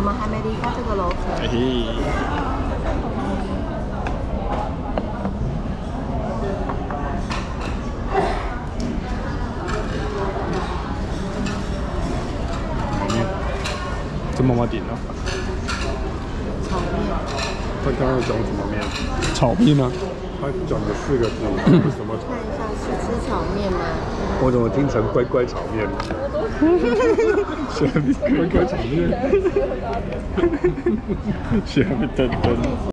我们还没离开这个楼层。 这妈妈点了。 炒面。 他刚刚讲什么面？ 炒面啊？ 他讲的4个字，什么？ 看一下是吃炒面吗？ 我怎么听成乖乖炒面？乖乖炒面，下面噔噔。